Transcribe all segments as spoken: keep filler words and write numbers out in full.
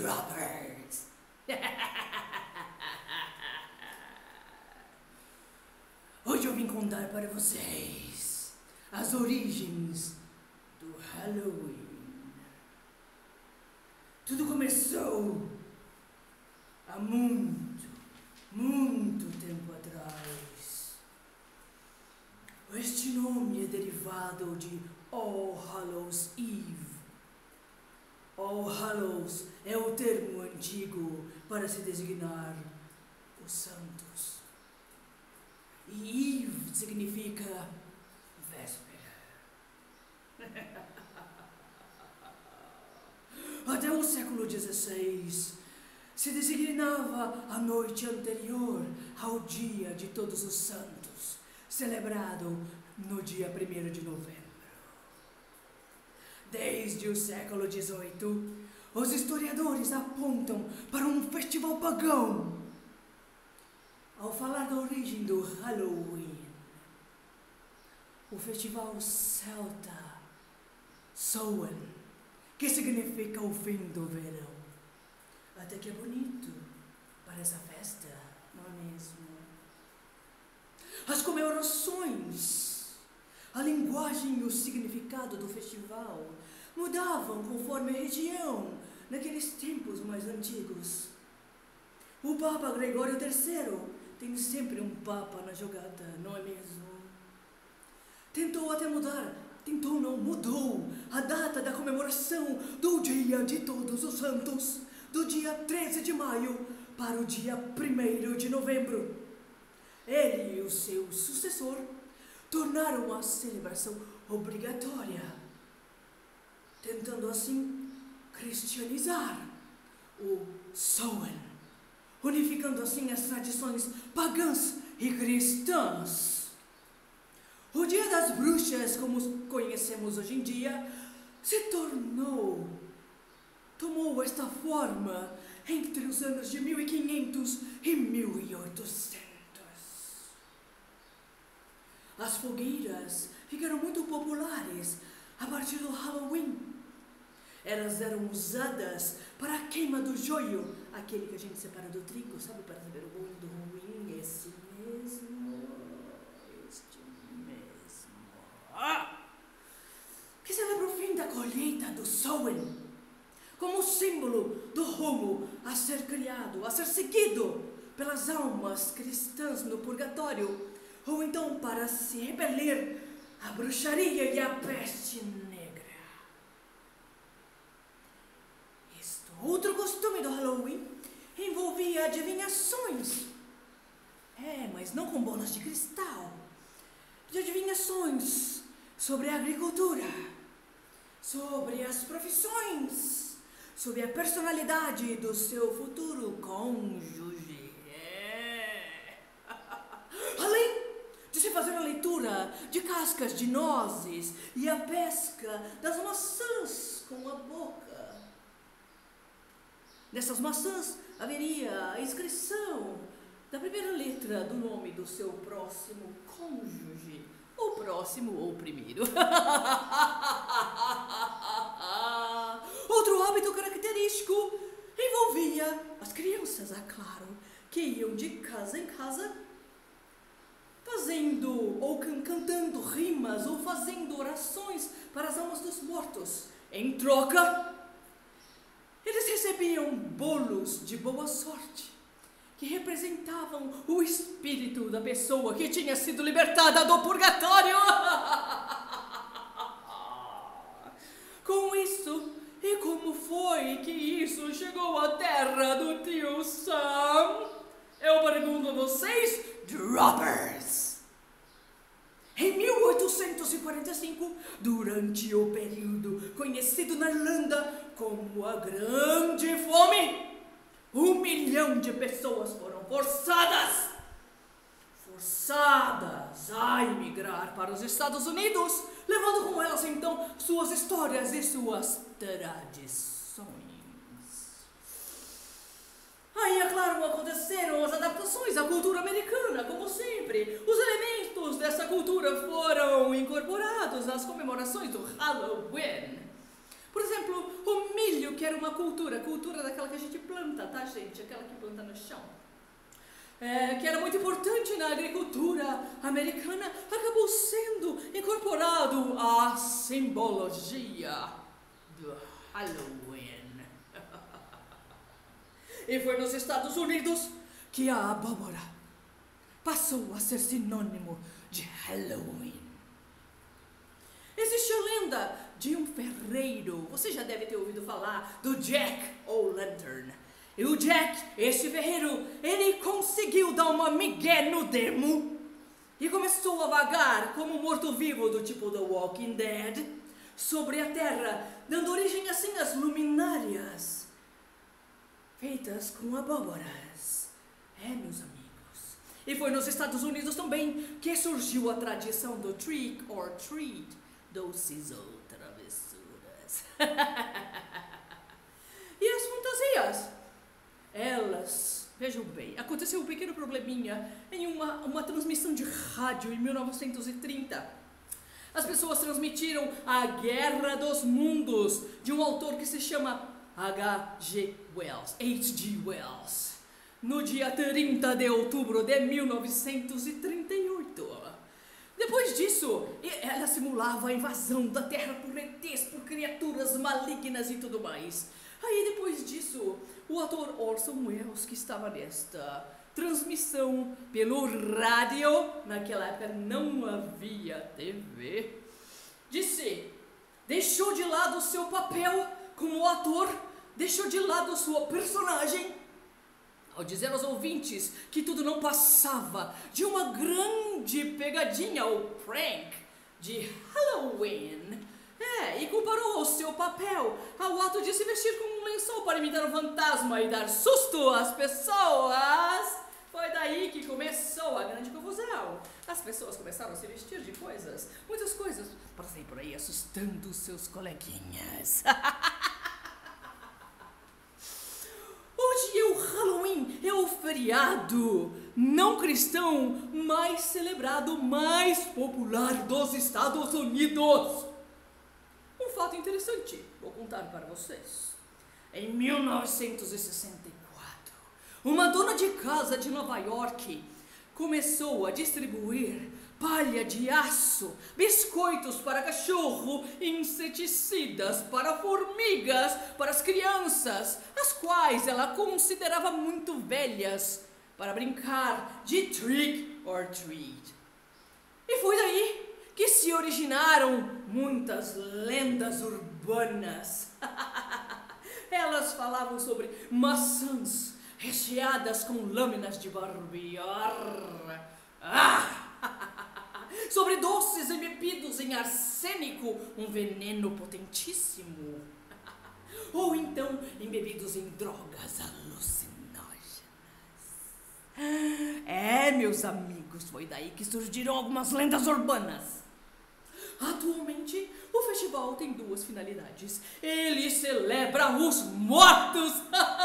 Droppers! Hoje eu vim contar para vocês as origens do Halloween. Tudo começou há muito, muito tempo atrás. Este nome é derivado de All Hallows Eve. All Hallows é o termo antigo para se designar os santos. E Eve significa véspera. Até o século dezesseis se designava a noite anterior ao Dia de Todos os Santos, celebrado no dia primeiro de novembro. Desde o século dezoito, os historiadores apontam para um festival pagão ao falar da origem do Halloween. O festival celta Samhain, que significa o fim do verão. Até que é bonito para essa festa, não é mesmo? As comemorações, a linguagem e o significado do festival mudavam conforme a região naqueles tempos mais antigos. O Papa Gregório terceiro tem sempre um Papa na jogada, não é mesmo? Tentou até mudar, tentou não, mudou a data da comemoração do Dia de Todos os Santos, do dia treze de maio para o dia primeiro de novembro. Ele e o seu sucessor tornaram a celebração obrigatória, tentando assim cristianizar o Samhain, unificando assim as tradições pagãs e cristãs. O Dia das Bruxas, como conhecemos hoje em dia, se tornou, tomou esta forma entre os anos de mil e quinhentos e mil e oitocentos. As fogueiras ficaram muito populares a partir do Halloween. Elas eram usadas para a queima do joio, aquele que a gente separa do trigo, sabe, para saber o bom e do ruim, esse mesmo, este mesmo. Ah! Que celebra o fim da colheita do Samhain, como símbolo do rumo a ser criado, a ser seguido pelas almas cristãs no purgatório, ou então para se repelir a bruxaria e a peste negra. Este outro costume do Halloween envolvia adivinhações. É, mas não com bolas de cristal. De adivinhações sobre a agricultura, sobre as profissões, sobre a personalidade do seu futuro cônjuge. É. Além de se fazer a leitura de cascas de nozes e a pesca das maçãs com a boca. Nessas maçãs haveria a inscrição da primeira letra do nome do seu próximo cônjuge, ou próximo ou primeiro. Outro hábito característico envolvia as crianças, é claro, que iam de casa em casa fazendo ou can cantando rimas ou fazendo orações para as almas dos mortos. Em troca, eles recebiam bolos de boa sorte, que representavam o espírito da pessoa que tinha sido libertada do purgatório. Com isso, e como foi que isso chegou à terra do tio Sam? Eu pergunto a vocês, Droppers! Em mil oitocentos e quarenta e cinco, durante o período conhecido na Irlanda como a Grande Fome, um milhão de pessoas foram forçadas, forçadas a emigrar para os Estados Unidos, levando com elas então suas histórias e suas tradições. Aí, é claro, aconteceram as adaptações à cultura americana, como sempre. Os elementos dessa cultura foram incorporados às comemorações do Halloween. Por exemplo, o milho que era desenvolver uma cultura, cultura daquela que a gente planta, tá, gente? Aquela que planta no chão. É, que era muito importante na agricultura americana, acabou sendo incorporado à simbologia do Halloween. E foi nos Estados Unidos que a abóbora passou a ser sinônimo de Halloween. Existe a lenda de um ferreiro, você já deve ter ouvido falar do Jack O'Lantern. E o Jack, esse ferreiro, ele conseguiu dar uma migué no demo e começou a vagar como um morto-vivo do tipo The Walking Dead sobre a terra, dando origem assim às luminárias feitas com abóboras. É, meus amigos. E foi nos Estados Unidos também que surgiu a tradição do trick or treat, doces ou travessuras. E as fantasias? Elas, vejam bem, aconteceu um pequeno probleminha em uma, uma transmissão de rádio em mil novecentos e trinta. As pessoas transmitiram A Guerra dos Mundos, de um autor que se chama H G Wells, H G Wells, no dia trinta de outubro de mil novecentos e trinta e oito. Depois disso, ela simulava a invasão da Terra por E Tês, por criaturas malignas e tudo mais. Aí depois disso, o ator Orson Welles, que estava nesta transmissão pelo rádio, naquela época não havia T V, disse, deixou de lado o seu papel como ator, deixou de lado a sua personagem, ao dizer aos ouvintes que tudo não passava de uma grande pegadinha ou prank de Halloween. É, e comparou o seu papel ao ato de se vestir com um lençol para imitar um fantasma e dar susto às pessoas. Foi daí que começou a grande confusão. As pessoas começaram a se vestir de coisas, muitas coisas, para sair por aí assustando os seus coleguinhas. Hoje o Halloween é o feriado não cristão mais celebrado, mais popular dos Estados Unidos. Um fato interessante, vou contar para vocês. Em mil novecentos e sessenta e quatro, uma dona de casa de Nova York começou a distribuir palha de aço, biscoitos para cachorro, inseticidas para formigas, para as crianças, as quais ela considerava muito velhas, para brincar de trick or treat. E foi daí que se originaram muitas lendas urbanas. Elas falavam sobre maçãs recheadas com lâminas de barbear, ah! sobre doces embebidos em arsênico, um veneno potentíssimo, ou então embebidos em drogas alucinógenas. É, meus amigos, foi daí que surgiram algumas lendas urbanas. Atualmente, o festival tem duas finalidades. Ele celebra os mortos.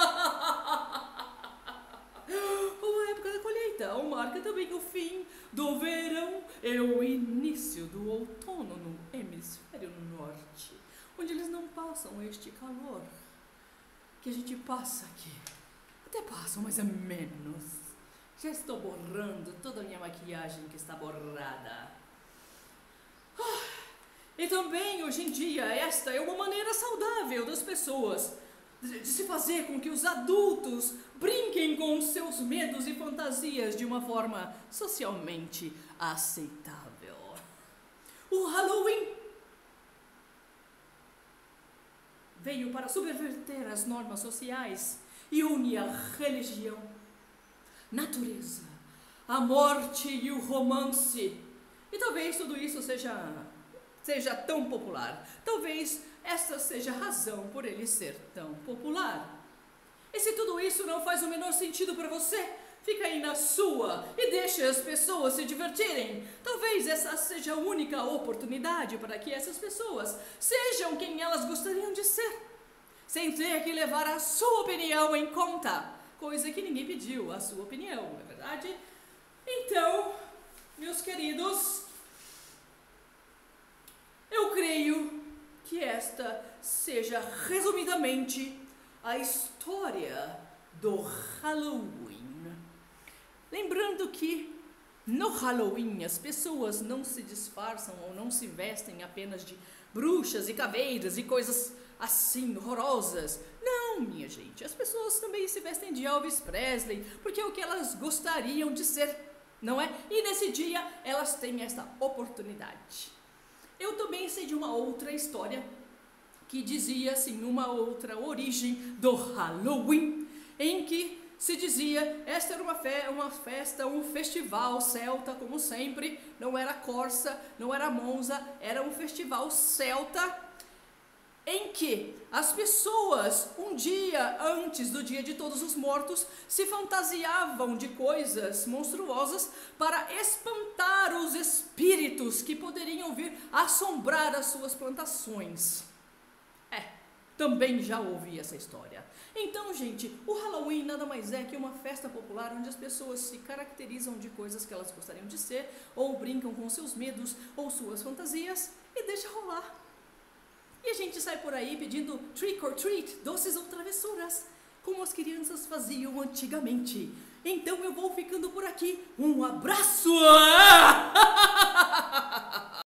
A época da colheita marca também o fim do verão e o início do outono no hemisfério norte, onde eles não passam este calor que a gente passa aqui. Até passam, mas é menos. Já estou borrando toda a minha maquiagem que está borrada. Ah, e também, hoje em dia, esta é uma maneira saudável das pessoas de, de se fazer com que os adultos brinquem com seus medos e fantasias de uma forma socialmente aceitável. O Halloween veio para subverter as normas sociais e une a religião, natureza, a morte e o romance. E talvez tudo isso seja, seja tão popular. Talvez essa seja a razão por ele ser tão popular. E se tudo isso não faz o menor sentido para você, fica aí na sua e deixe as pessoas se divertirem. Talvez essa seja a única oportunidade para que essas pessoas sejam quem elas gostariam de ser, sem ter que levar a sua opinião em conta. Coisa que ninguém pediu, a sua opinião, não é verdade? Então, meus queridos, eu creio que esta seja resumidamente a história do Halloween. Lembrando que no Halloween as pessoas não se disfarçam ou não se vestem apenas de bruxas e caveiras e coisas assim horrorosas. Não, minha gente, as pessoas também se vestem de Elvis Presley, porque é o que elas gostariam de ser, não é? E nesse dia elas têm esta oportunidade. Eu também sei de uma outra história que dizia assim, uma outra origem do Halloween, em que se dizia, esta era uma, fe uma festa, um festival celta, como sempre, não era Corsa, não era Monza, era um festival celta, em que as pessoas, um dia antes do Dia de Todos os Mortos, se fantasiavam de coisas monstruosas para espantar os espíritos que poderiam vir assombrar as suas plantações. É, também já ouvi essa história. Então, gente, o Halloween nada mais é que uma festa popular onde as pessoas se caracterizam de coisas que elas gostariam de ser, ou brincam com seus medos ou suas fantasias e deixa rolar. E a gente sai por aí pedindo trick or treat, doces ou travessuras, como as crianças faziam antigamente. Então eu vou ficando por aqui. Um abraço!